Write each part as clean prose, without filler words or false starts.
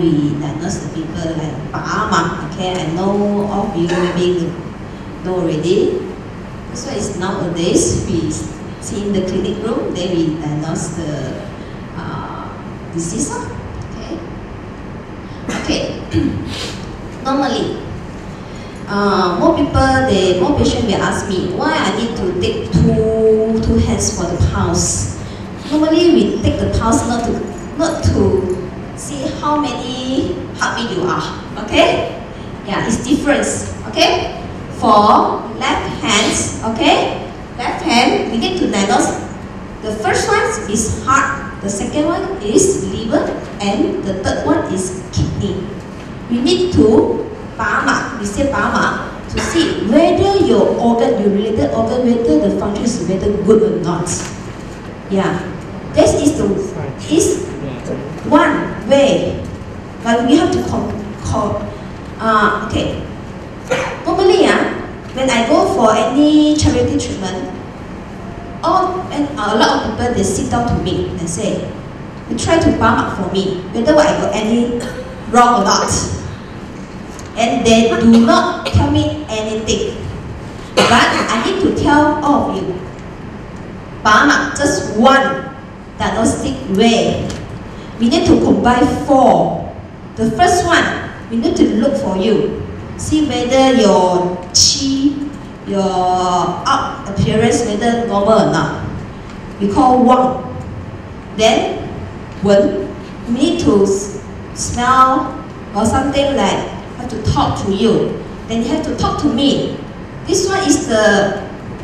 we diagnose the people like Bahama. Okay, I know all of you maybe know already. So it's nowadays we see in the clinic room, then we diagnose the disease. Okay. Okay. Normally, more patients will ask me why I need to take two hands for the pulse. Normally, we take the pulse not to see how many heartbeat you are. Okay? Yeah, it's different. Okay? For left hands, okay? Left hand, we need to diagnose. The first one is heart, the second one is liver, and the third one is kidney. We need to we say to see whether your organ, your related organ, whether the function is whether good or not. Yeah, this is one way, but we have to okay. Normally, when I go for any charity treatment, a lot of people they sit down to me and say, "You try to for me whether I got any wrong or not." And they do not tell me anything. But I need to tell all of you, just one diagnostic way. We need to combine 4. The first one, we need to look for you. See whether your qi, your appearance, whether normal or not. We call Wang. Then, Wen, we need to smell or something like have to talk to you. Then you have to talk to me. This one is the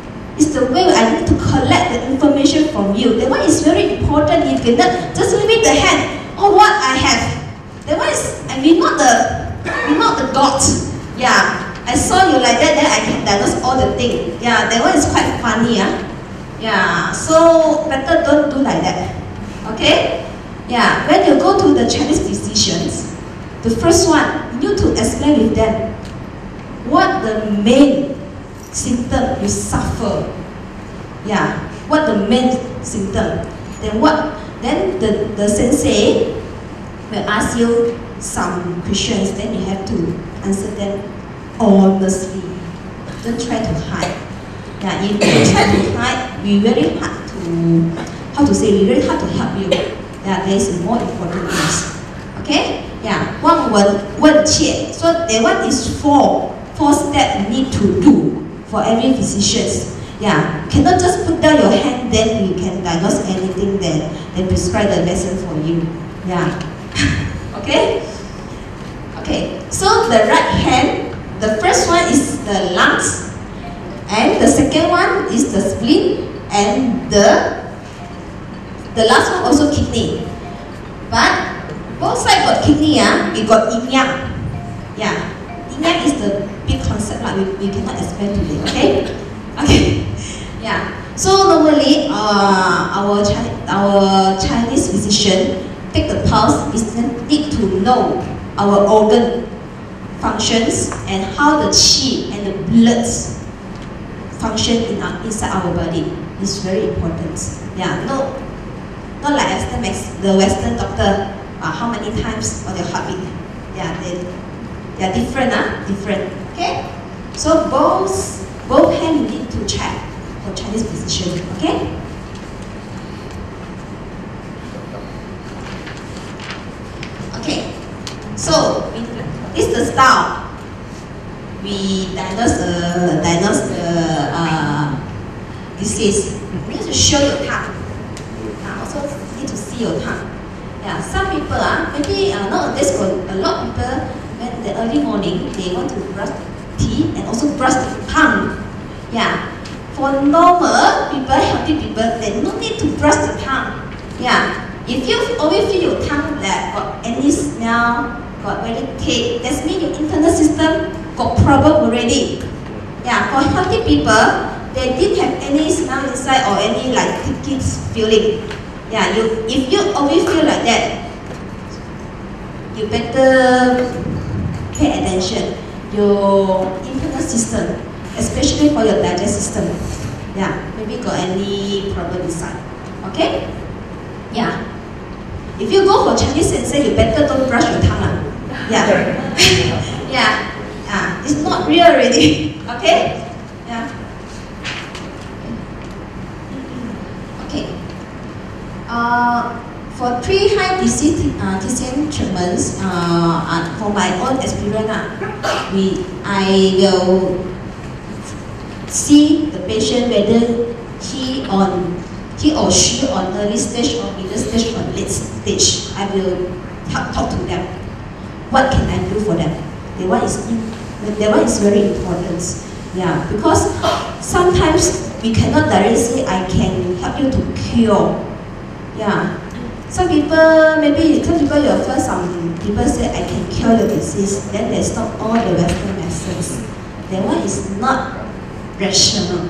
way I need to collect the information from you. That one is very important. You cannot just leave the hand. Oh, what I have. That one is, we're not the God. Yeah, I saw you like that, then I can diagnose all the things. Yeah, that one is quite funny. Yeah, so better don't do like that. Okay? Yeah, when you go to the Chinese physicians, the first one, you need to explain with them what the main symptom you suffer. Yeah, what the main symptom. Then the sensei will ask you some questions, then you have to answer them honestly. Don't try to hide. Yeah, if you try to hide, we very hard to, we very hard to help you. Yeah, there is more important things. Okay? Yeah, one check. So that one is 4 steps you need to do for every physician. Yeah, cannot just put down your hand, then you can diagnose anything that they prescribe the medicine for you. Yeah. Okay? Okay, so the right hand, the first one is the lungs, and the second one is the spleen, and the last one also kidney. But both sides got kidney, we got yin yang. Yeah, yin yang is the big concept, we cannot explain today, okay? Okay, yeah. So normally, our Chinese physician take the pulse is need to know our organ functions and how the qi and the blood function inside our body. It's very important. Yeah, not like the Western doctor. How many times on your heartbeat? Yeah, they are different, different. Okay? So both hands you need to check for Chinese physician. Okay? Okay. So this is the style. We diagnose the disease. We need to show your tongue. Also need to see your tongue. Yeah, some people maybe nowadays a lot of people when the early morning they want to brush teeth and also brush the tongue. Yeah, for normal people, healthy people, they no need to brush the tongue. Yeah, if you always feel your tongue that got any smell, got very thick, that means your internal system got problem already. Yeah, for healthy people, they didn't have any smell inside or any like thick feeling. Yeah, if you always feel like that, you better pay attention. Your internal system, especially for your digestive system. Yeah, maybe got any problem inside. Okay? Yeah. If you go for Chinese sensei, you better don't brush your tongue. Yeah. Yeah. It's not real already. Okay? Yeah. Okay. For 3 high TCM treatments, for my own experience, I will see the patient whether he or she on early stage or middle stage or late stage. I will talk to them. What can I do for them? That one is very important. Yeah, because sometimes we cannot directly say I can help you to cure. Yeah. Some people you first, some people say I can cure your disease, then they stop all the Western medicines. That one is not rational.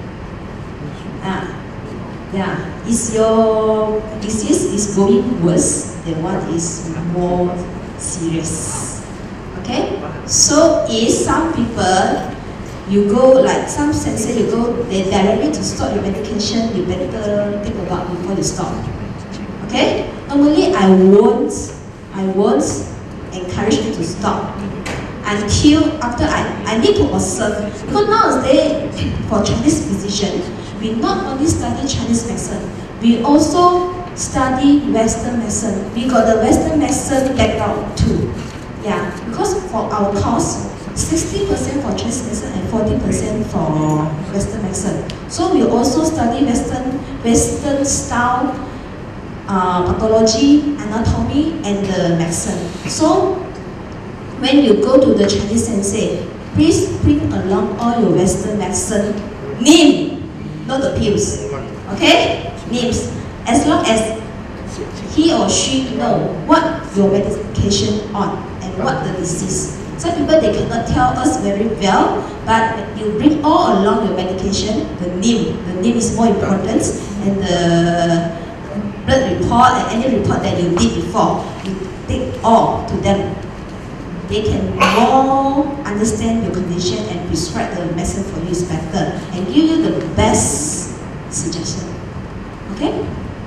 Yeah, if your disease is going worse, that one is more serious. Okay? So if some people, you go like some sensei, they directly to stop your medication, you better think about before you stop. Okay? Normally I won't encourage you to stop until after I need to observe. Because nowadays for Chinese physician, we not only study Chinese medicine, we also study Western medicine. We got the Western medicine background too. Yeah, because for our course, 60% for Chinese medicine and 40% for Western medicine. So we also study Western style pathology, anatomy, and the medicine. So when you go to the Chinese sensei, please bring along all your Western medicine name, not the pills. Okay? Names. As long as he or she know what your medication on and what the disease. Some people they cannot tell us very well, but when you bring all along your medication, the name is more important, and the blood report and any report that you did before, you take all to them. They can more understand your condition and prescribe the medicine for you is better and give you the best suggestion. Okay?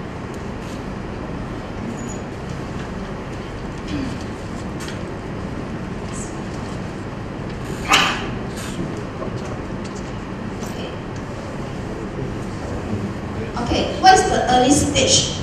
Okay, what is the early stage?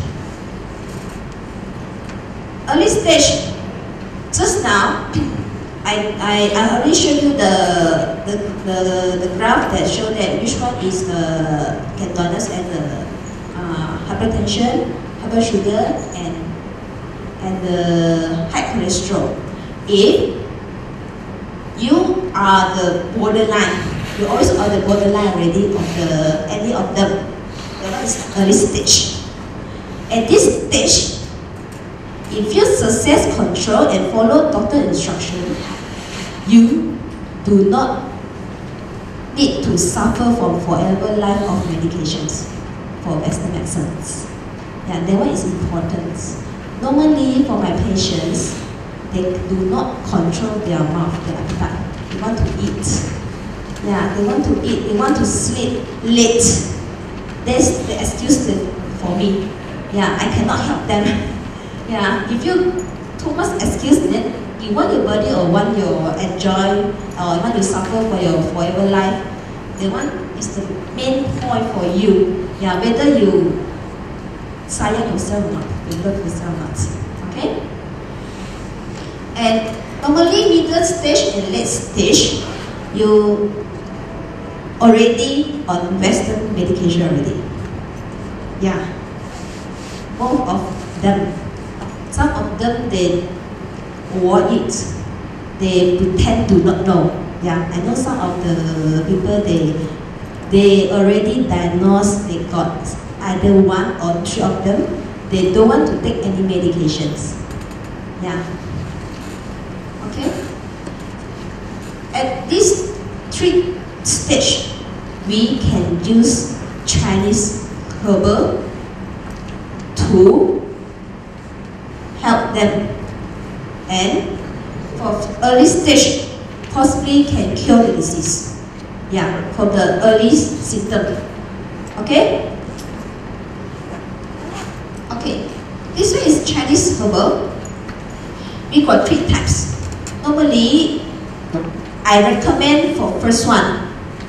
Early stage, just now, I already showed you the graph that showed that which one is the cantonus and the hypertension, high blood sugar, and the high cholesterol. If you are the borderline, you always are the borderline already of any of them. That is early stage. At this stage, if you success control and follow doctor instruction, you do not need to suffer from forever life of medications for Western medicines. Yeah, that one is important. Normally, for my patients, they do not control their mouth, their appetite. They want to eat. Yeah, they want to eat. They want to sleep late. That's the excuse for me. Yeah, I cannot help them. Yeah, if you too much excuse, then you want your body or want you enjoy or want to suffer for your forever life, the one is the main point for you. Yeah, whether you silence yourself or not, you love yourself or not. Okay? And normally middle stage and late stage, you already on Western medication already. Yeah, both of them. Some of them they avoid it. They pretend to not know. Yeah, I know some of the people they already diagnosed. They got either 1 or 3 of them. They don't want to take any medications. Yeah. Okay. At this 3 stage, we can use Chinese herbal to help them, and for early stage possibly can cure the disease. Yeah, for the early symptom. Okay? Okay, this one is Chinese herbal. We got 3 types. normally I recommend for first one.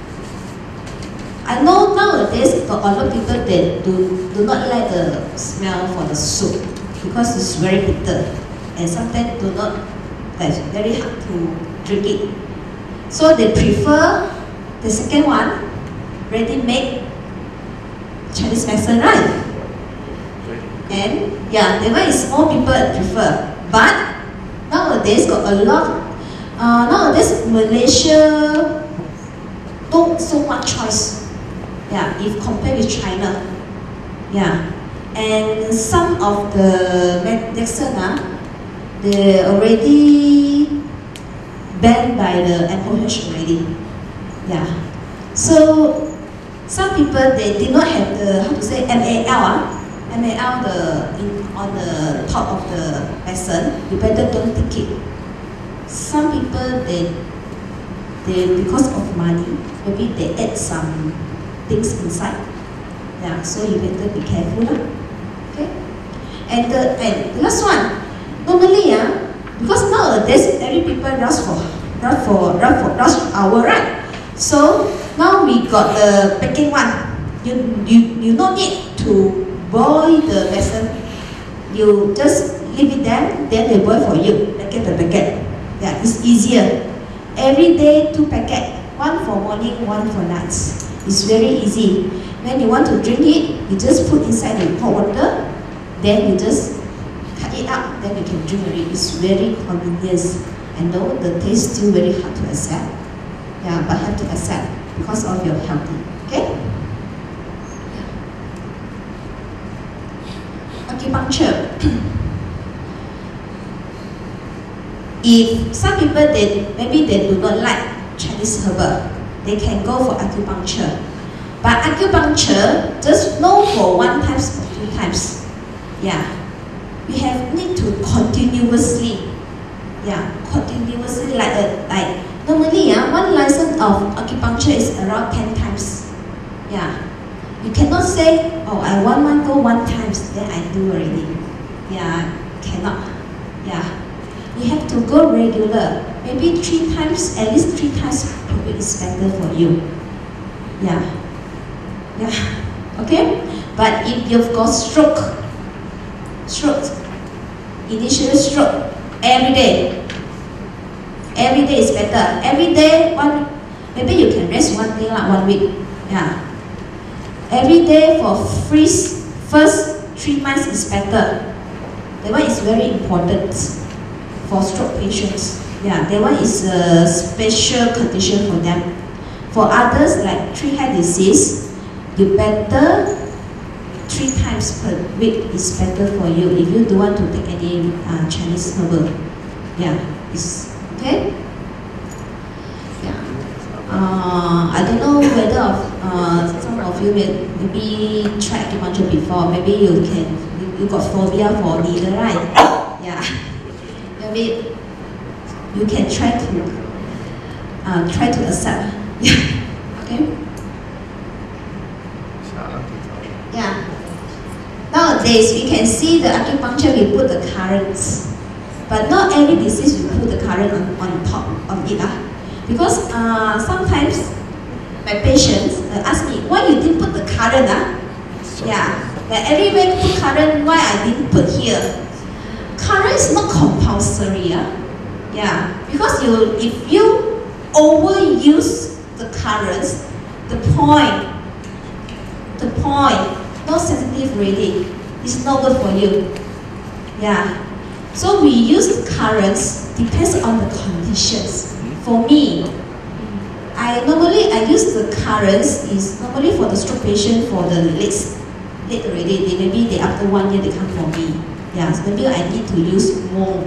I know nowadays got a lot of people that do not like the smell for the soup because it's very bitter and sometimes do not, that's very hard to drink it. So they prefer the second one, ready-made Chinese medicine, right? And yeah, that one is more people prefer. But nowadays got a lot. Nowadays Malaysia don't so much choice. Yeah, if compared with China. Yeah, and some of the medicine, they already banned by the MOH already. Yeah, so some people they did not have the how to say MAL. MAL on the top of the medicine, you better don't take it. Some people they because of money, maybe they add some things inside. Yeah, so you better be careful. Okay? And the last one, normally because nowadays every people rush hour, right? So now we got the packing one. You don't need to boil the medicine. You just leave it there, then they boil for you, packet by packet. Yeah, it's easier. Every day 2 packets, one for morning, one for nights. It's very easy. When you want to drink it, you just put inside the hot water, then you just cut it up, then you can drink it. It's very convenient. I know the taste is still very hard to accept. Yeah, but have to accept because of your healthy. Okay? Acupuncture. If some people maybe they do not like Chinese herbal, they can go for acupuncture. But acupuncture just no for 1 time or 2 times. Yeah, we have need to continuously. Yeah, continuously like normally one license of acupuncture is around 10 times. Yeah. You cannot say, oh, I 1 month go 1 time, then I do already. Yeah, cannot. Yeah, you have to go regular. Maybe 3 times, at least 3 times per week is better for you. Yeah, yeah, okay. But if you've got stroke, initial stroke, every day is better. Every day, maybe you can rest 1 day, 1 week. Yeah. Every day for first 3 months is better. That one is very important for stroke patients. Yeah, that one is a special condition for them. For others like tree-head disease, you better 3 times per week is better for you if you don't want to take any Chinese herbal. Yeah, it's okay. I don't know whether some of you maybe tried acupuncture before. Maybe you got phobia for needle, right? Yeah. Maybe you can try to accept. Okay. Yeah. Nowadays we can see the acupuncture we put the currents, but not every disease we put the current on top of it. Because sometimes my patients ask me, why you didn't put the current? Yeah, like everywhere put current, why I didn't put here? Current is not compulsory. Yeah, because if you overuse the currents, the point, not sensitive really, it's not good for you. Yeah, so we use currents depends on the conditions. For me, I use the currents is normally for the stroke patient for the legs. Late already, maybe after 1 year they come for me. Yeah, so maybe I need to use more,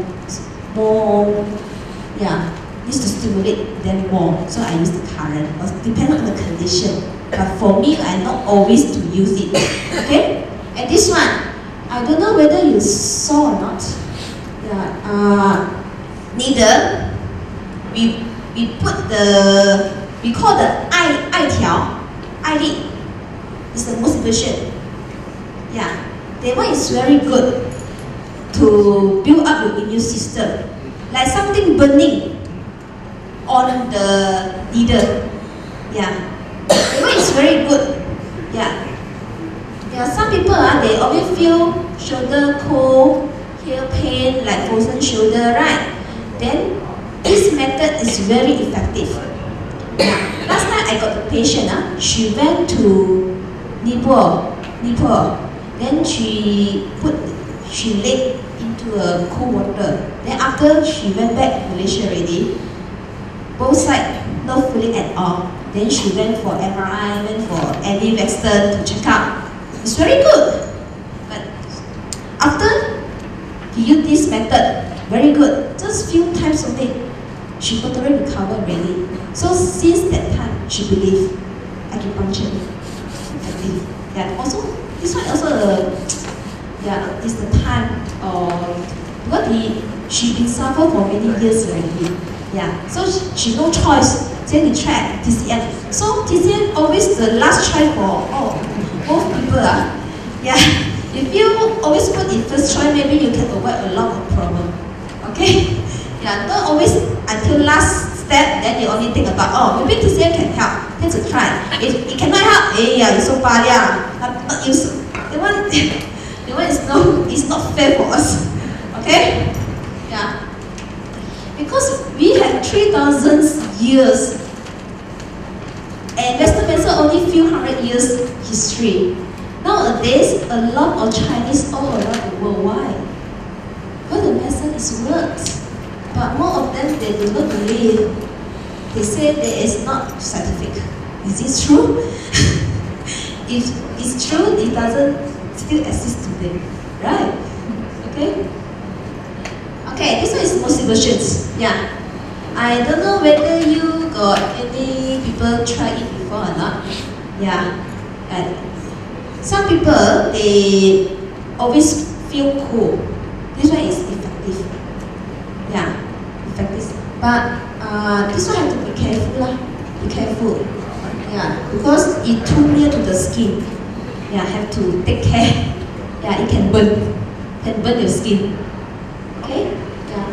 yeah, needs to stimulate them more. So I use the current. Depends on the condition. But for me, I not always to use it. Okay? And this one, I don't know whether you saw or not. Yeah, needle. We put we call the 艾条, 艾粒. It's the most efficient. Yeah, that one is very good. to build up your immune system. Like something burning on the needle. Yeah. That one is very good. Yeah. Yeah, some people they always feel shoulder cold, heel pain, like frozen shoulder, right? Then this method is very effective. Yeah. Last time I got a patient, she went to Nepal. Then she laid into a cool water. Then after she went back to Malaysia already, both sides no feeling at all. Then she went for MRI, went for Eddie Weston to check out. It's very good. But after he used this method, very good. Just few times only, she totally recovered already. So since that time, she believed acupuncture is effective. Yeah. Also, this one also is the time because she been suffer for many years already. Yeah. So she no choice. Then we try TCM. So TCM always the last try for both people. Yeah. If you always put in first try, maybe you can avoid a lot of problem. Okay? Yeah, not always until last step, then you only think about, maybe TCM can help. Let's try. If it cannot help, you're so bad, not useful. The one is not fair for us. Okay? Yeah. Because we have 3,000 years, and Western medicine only few hundred years history. Nowadays, a lot of Chinese all around the world. Why? Because the medicine is works, but more of them they do not believe. They say that it's not scientific. Is this true? If it's true, it doesn't still exist today, right? Okay. Okay, this one is motivations. Yeah. I don't know whether you got any people try it before or not. Yeah. Some people, they always feel cool. This one is effective. Yeah, effective. But this one have to be careful lah. Be careful. Yeah, because it's too near to the skin. Yeah, have to take care. Yeah, it can burn your skin. Okay? Yeah.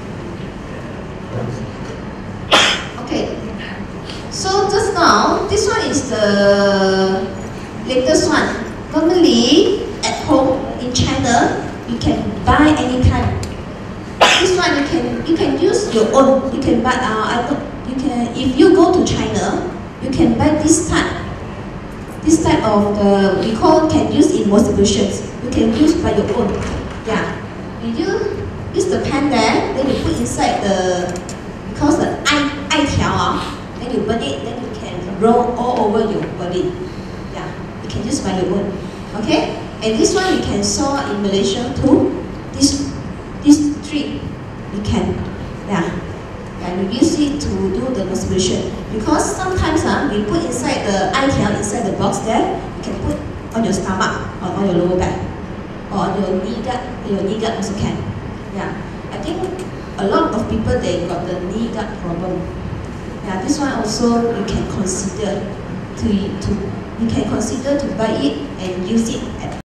Okay. So just now, this one is the latest one. Normally, at home in China, you can buy anytime. This one you can use your own. You can buy. If you go to China, you can buy this type. This type of we can use in motivations. You can use by your own. Yeah. You use the pen there, then you put inside because the eye tiao, then you burn it, then you can roll all over your body. Yeah. You can use by your own. Okay? And this one you can saw in Malaysia too. This tree, you can, you use it to do the motivation. Because sometimes we put inside the eye tiao, inside the box there, you can put on your stomach or on your lower back. Or on your knee gut also can. Yeah. I think a lot of people they got the knee gut problem. Yeah, this one also you can consider to buy it and use it at